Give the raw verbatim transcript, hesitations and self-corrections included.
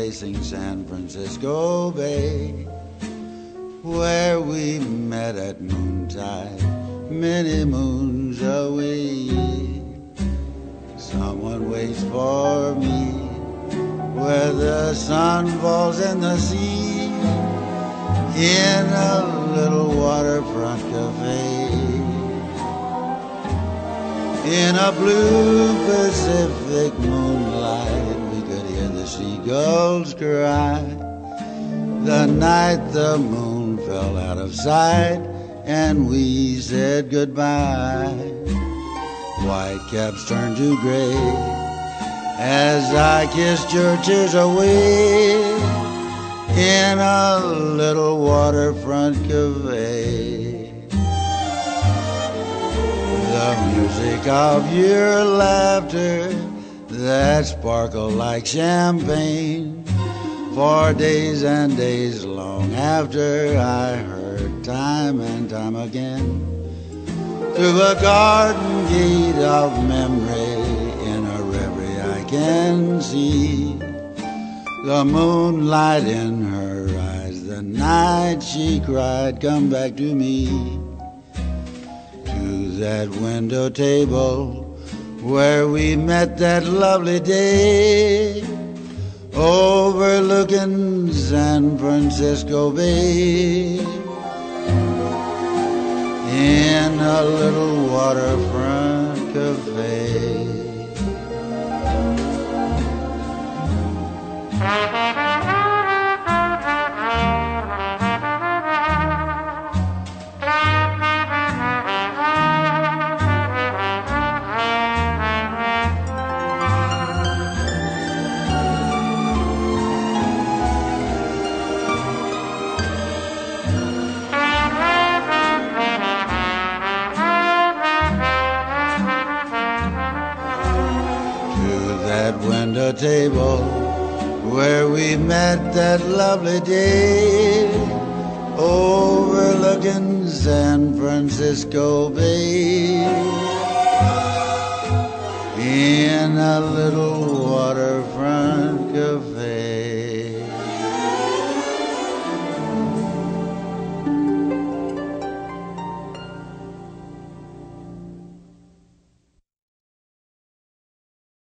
facing San Francisco Bay, where we met at noontide, many moons away. Someone waits for me where the sun falls in the sea, in a little waterfront cafe. In a blue Pacific moonlight, we could hear the seagulls cry. The night the moon fell out of sight and we said goodbye. White caps turned to gray as I kissed your tears away in a little waterfront cafe. The music of your laughter that sparkled like champagne for days and days long after I heard time and time again. Through a garden gate of memory, in a reverie I can see the moonlight in her eyes. The night she cried, come back to me. To that window table where we met that lovely day, overlooking San Francisco Bay, in a little waterfront cafe. Window table where we met that lovely day, overlooking San Francisco Bay, in a little waterfront cafe.